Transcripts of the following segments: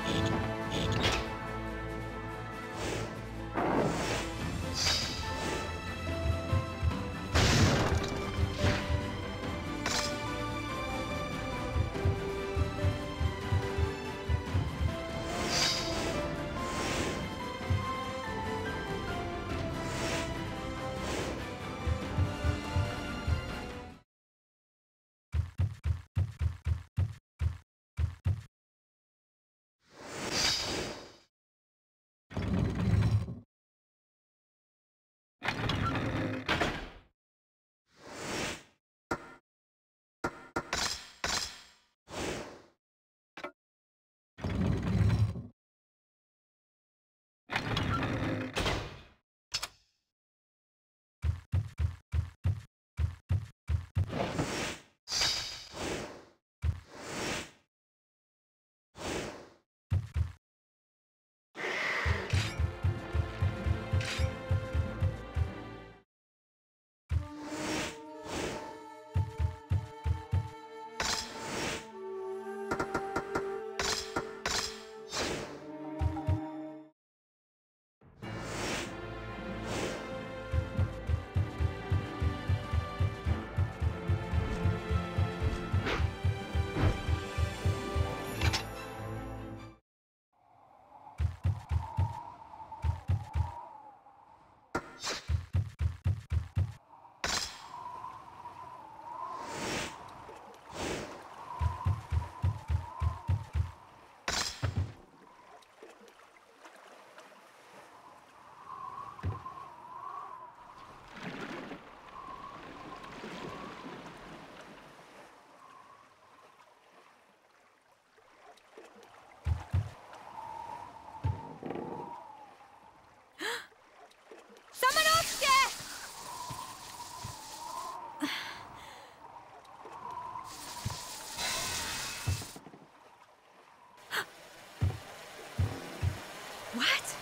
What?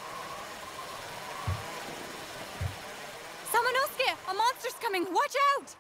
Samanosuke! A monster's coming! Watch out!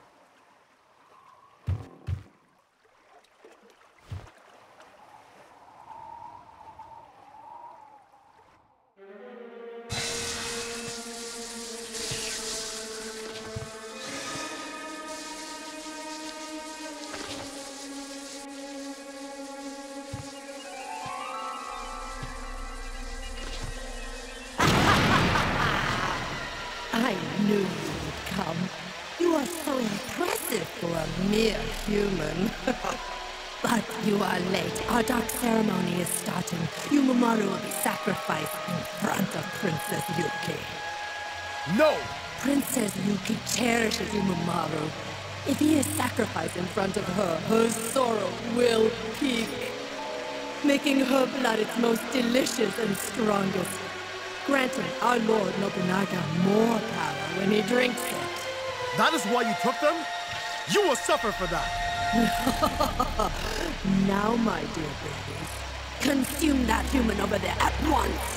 I knew you would come. You are so impressive for a mere human. But you are late. Our dark ceremony is starting. Yumamoru will be sacrificed in front of Princess Yuki. No! Princess Yuki cherishes Yumamoru. If he is sacrificed in front of her, her sorrow will peak, making her blood its most delicious and strongest, granting our Lord Nobunaga more power when he drinks it. That is why you took them? You will suffer for that! Now, my dear babies, consume that human over there at once!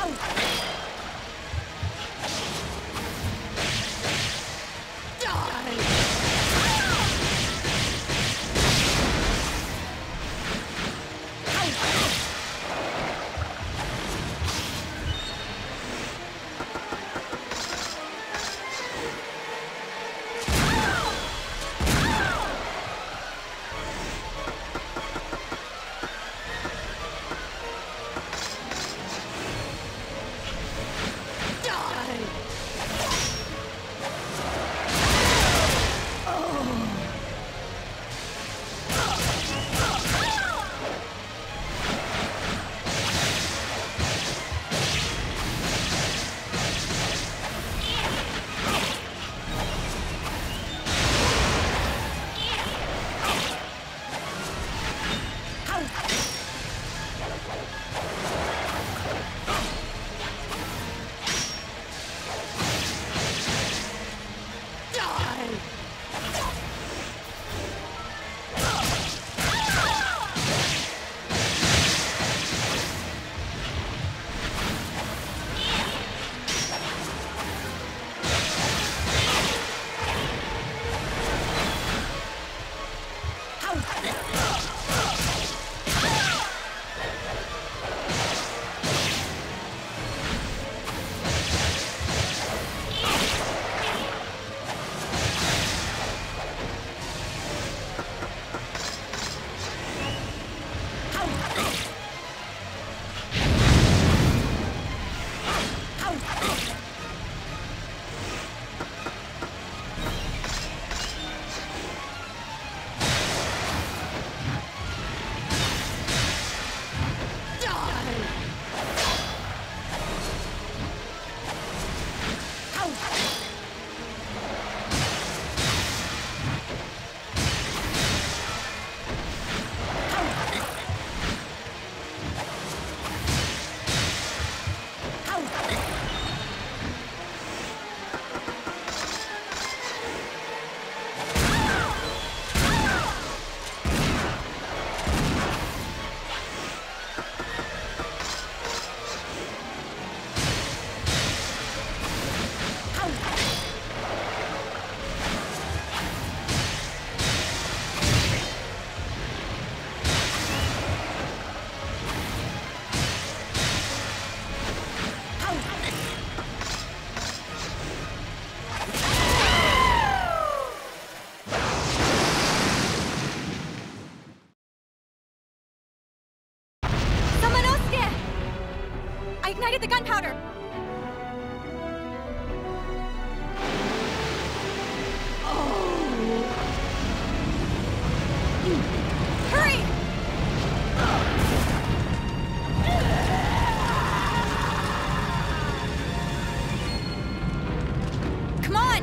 I ignited the gunpowder! Hurry! Come on!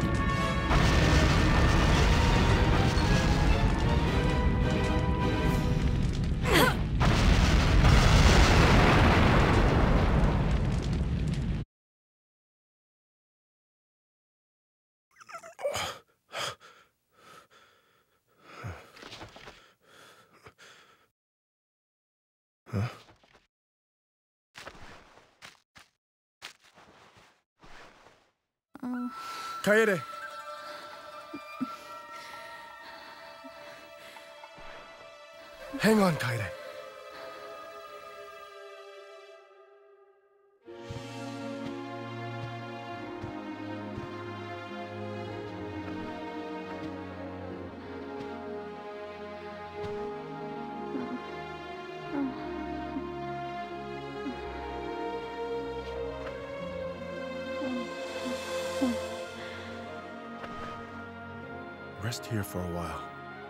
Huh? Kaede! Hang on, Kaede. Rest here for a while.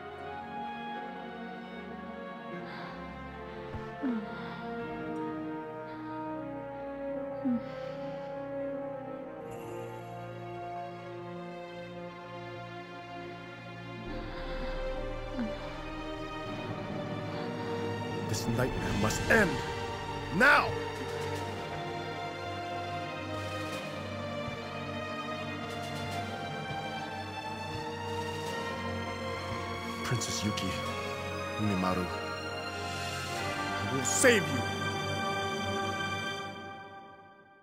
This nightmare must end! Now! Princess Yuki, Onimaru, I will save you!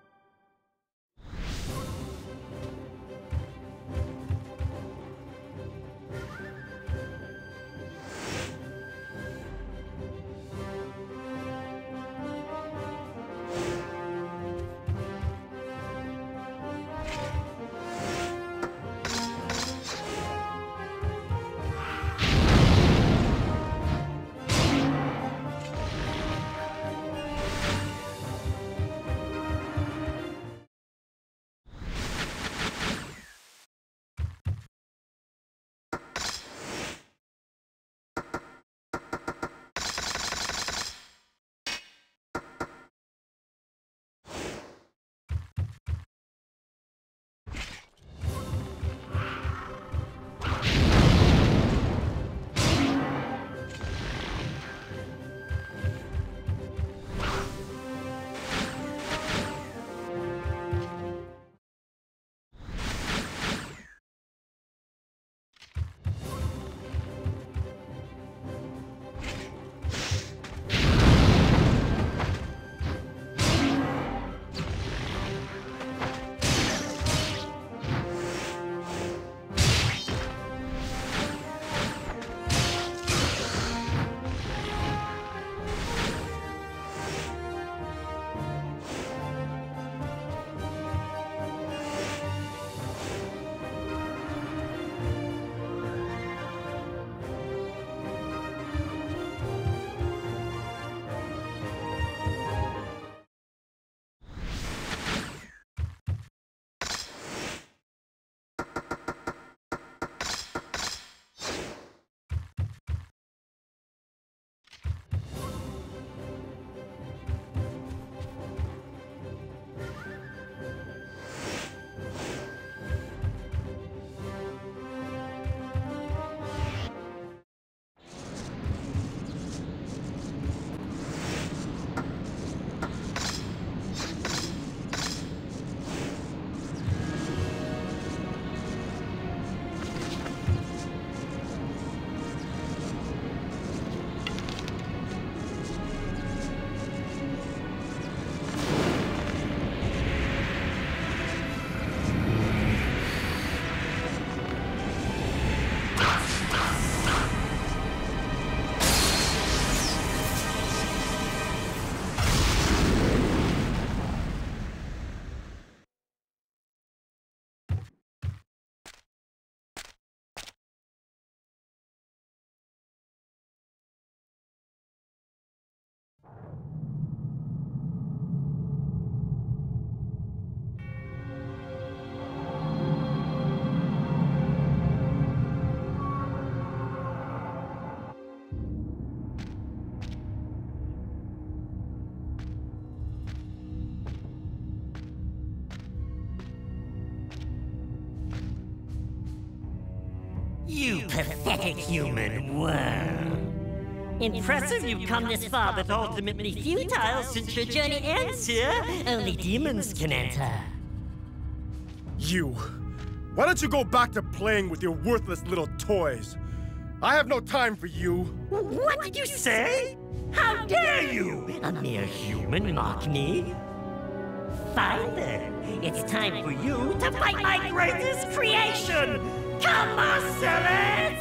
You pathetic human worm. Impressive you've come this far, but ultimately futile since your journey ends here. Only demons can enter. You. Why don't you go back to playing with your worthless little toys? I have no time for you. What did you say? How dare you? A mere human mock me? Fine then. It's time for you to fight my greatest creation! Come, Marcellus!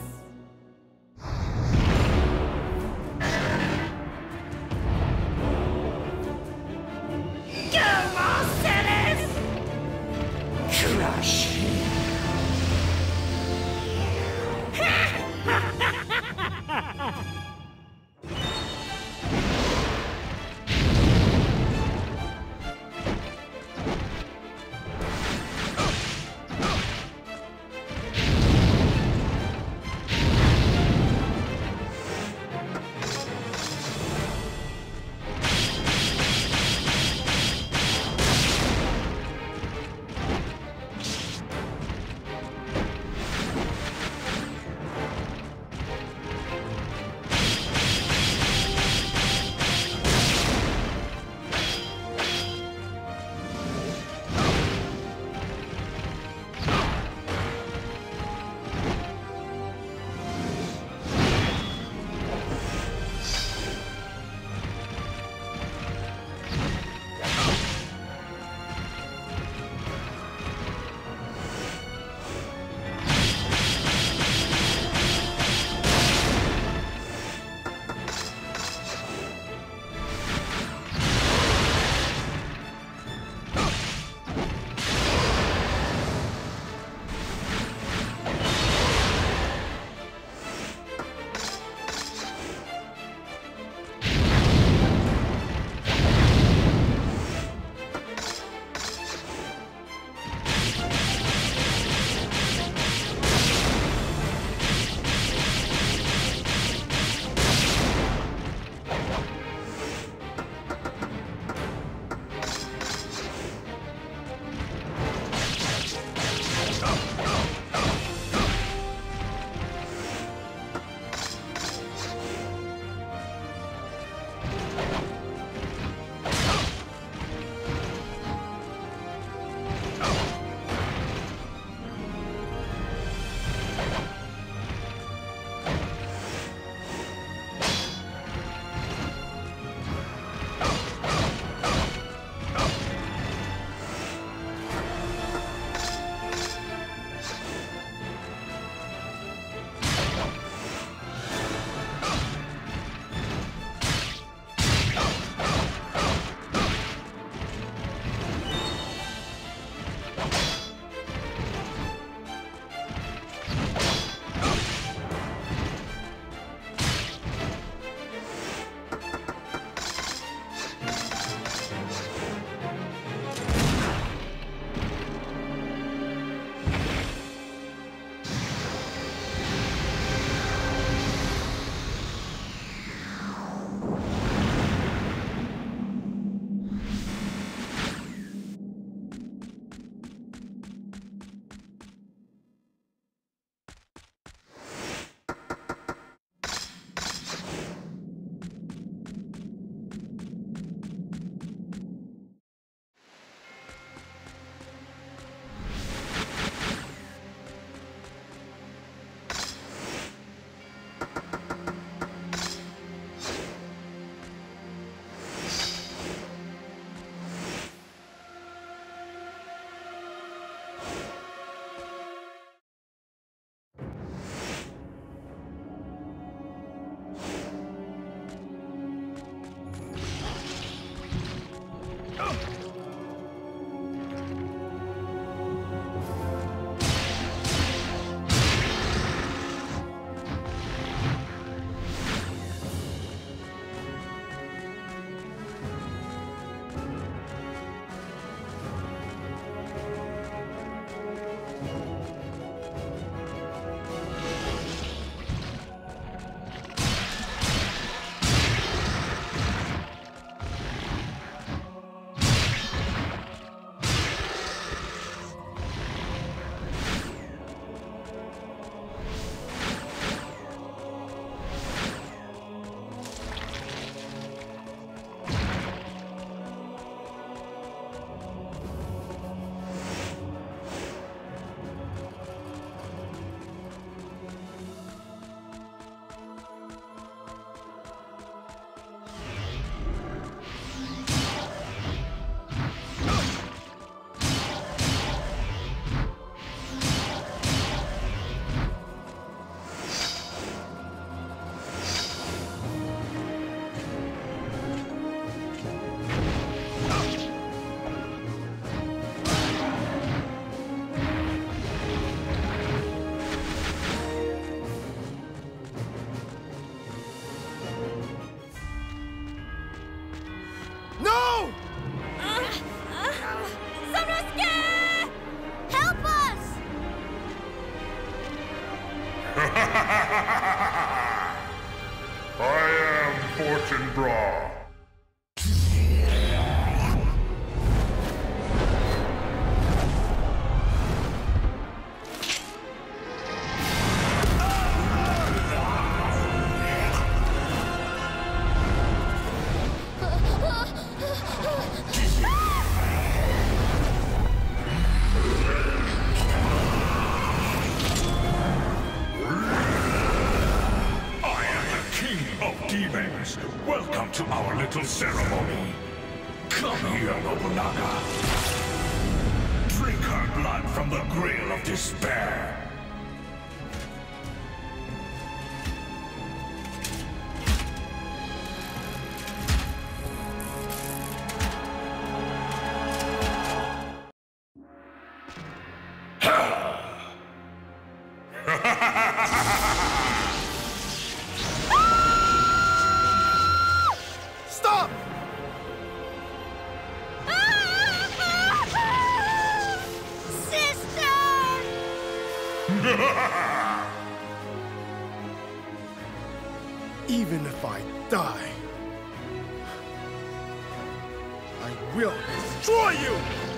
Go, Marcellus! Crush him! vital ceremony. Come here, Nobunaga. Drink her blood from the grail of despair. Stop! Sister! Even if I die, I will destroy you!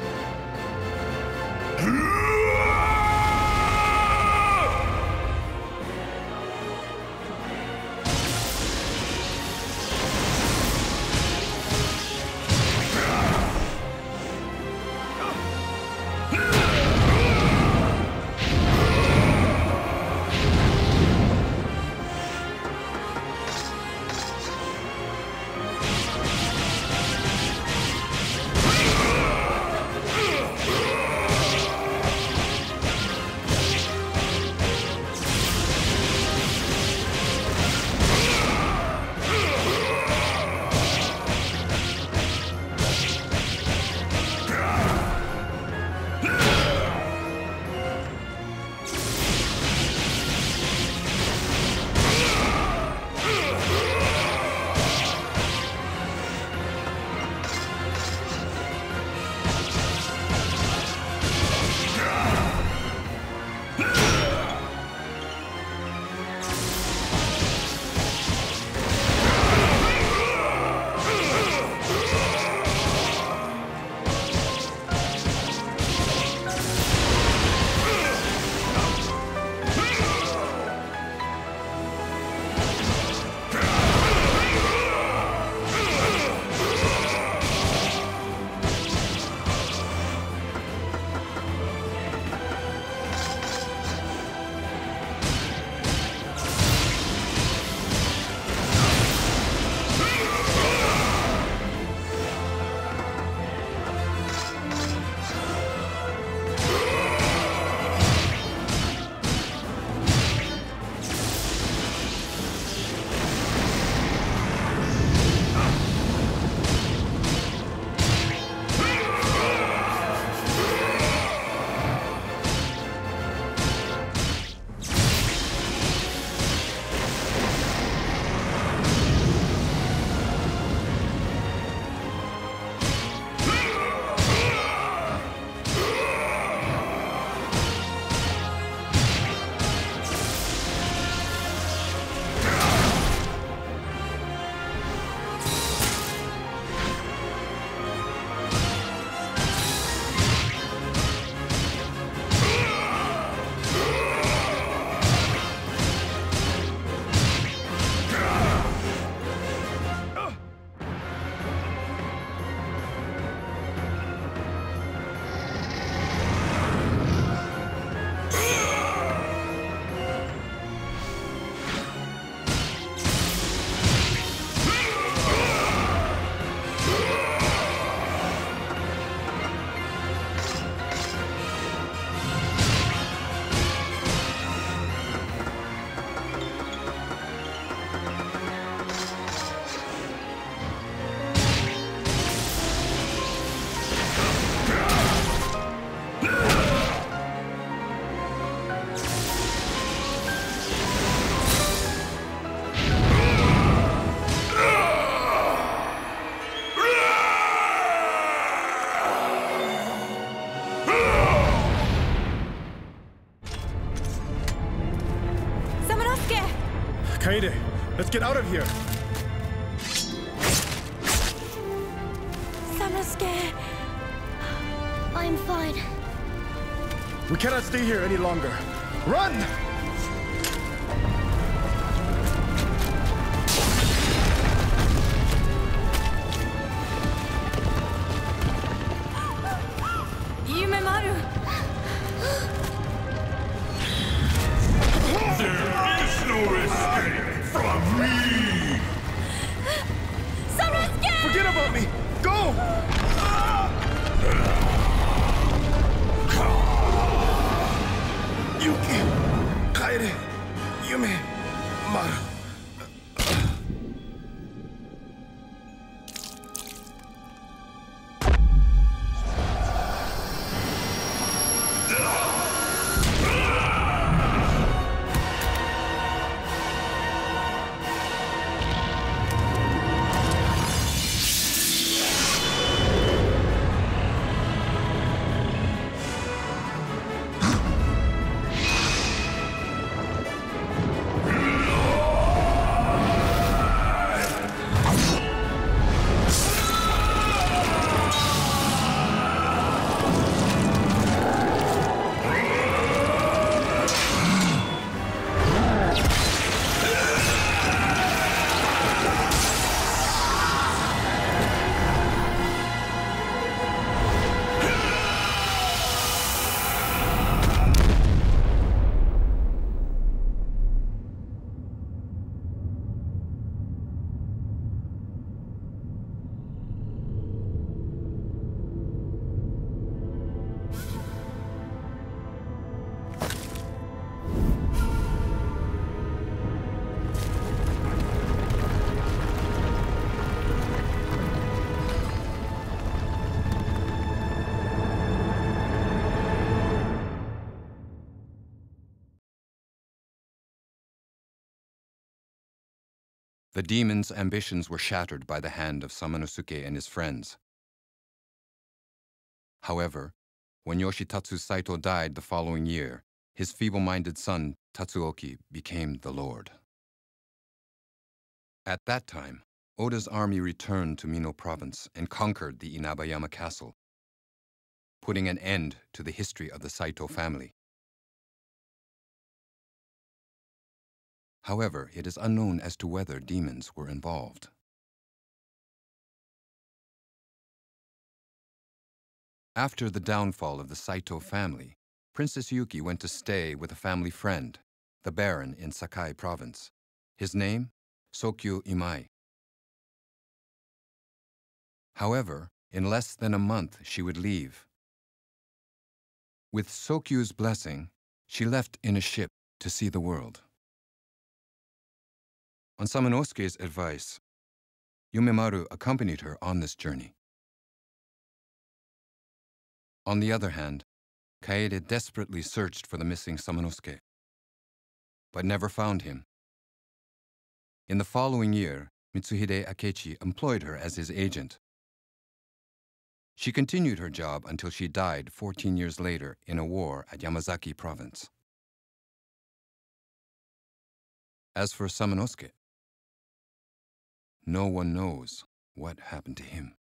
Kaede, let's get out of here. Sanosuke. I'm fine. We cannot stay here any longer. Run! Yumemaru. There is no escape from me! Sanosuke! The demon's ambitions were shattered by the hand of Samanosuke and his friends. However, when Yoshitatsu Saito died the following year, his feeble-minded son, Tatsuoki, became the lord. At that time, Oda's army returned to Mino province and conquered the Inabayama castle, putting an end to the history of the Saito family. However, it is unknown as to whether demons were involved. After the downfall of the Saito family, Princess Yuki went to stay with a family friend, the Baron in Sakai province. His name? Sokyu Imai. However, in less than a month she would leave. With Sokyu's blessing, she left in a ship to see the world. On Samanosuke's advice, Yumemaru accompanied her on this journey. On the other hand, Kaede desperately searched for the missing Samanosuke, but never found him. In the following year, Mitsuhide Akechi employed her as his agent. She continued her job until she died 14 years later in a war at Yamazaki province. As for Samanosuke, no one knows what happened to him.